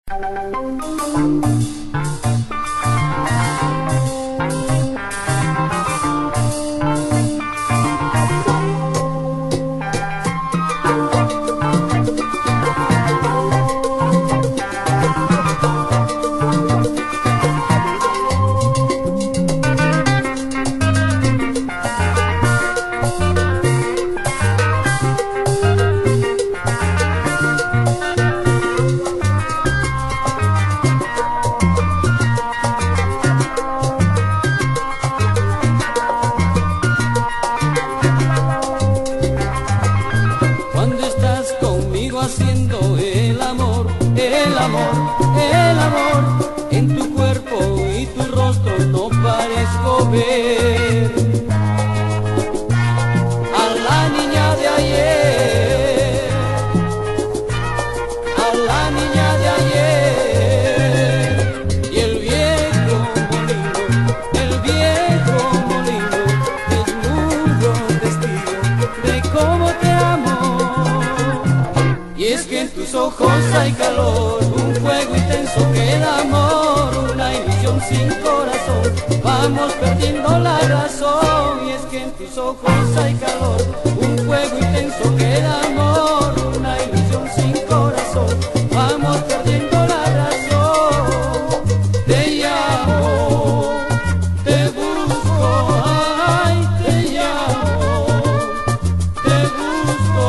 Haciendo el amor, el amor, el amor, en tu cuerpo y tu rostro no parezco ver a la niña de ayer, a la niña de ayer. Y el viejo molino, desnudo testigo de cómo te amo. Y es que en tus ojos hay calor, un fuego intenso que da amor, una ilusión sin corazón, vamos perdiendo la razón. Y es que en tus ojos hay calor, un fuego intenso que da amor, una ilusión sin corazón, vamos perdiendo la razón. Te llamo, te busco, ay, te llamo, te busco.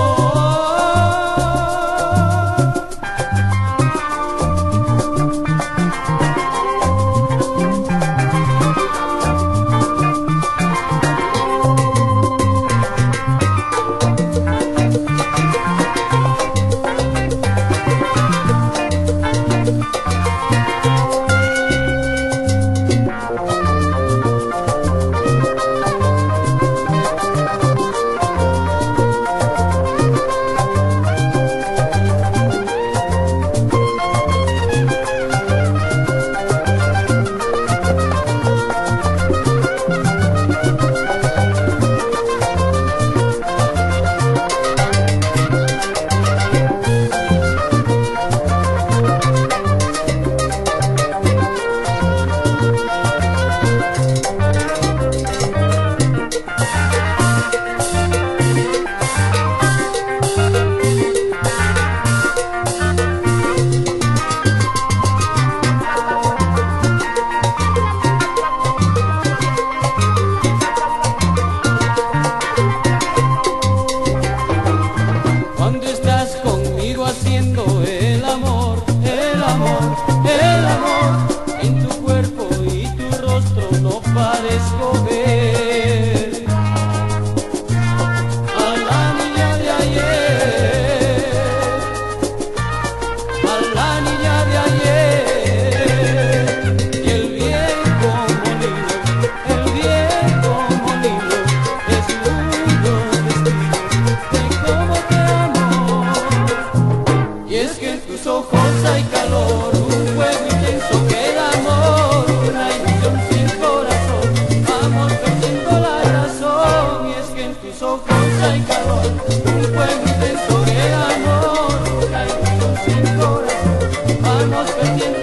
Haciendo el amor, el amor, el amor, en tu cuerpo y tu rostro no parezco ver a la niña de ayer, a la niña de ayer. Y el viejo molino, desnudo testigo de cómo te amo. Y es que en tus ojos hay calor, un fuego intenso que da amor, una ilusión sin corazón, vamos perdiendo la razón. Y es que en tus ojos hay calor, un fuego intenso que da amor, una ilusión sin corazón, vamos perdiendo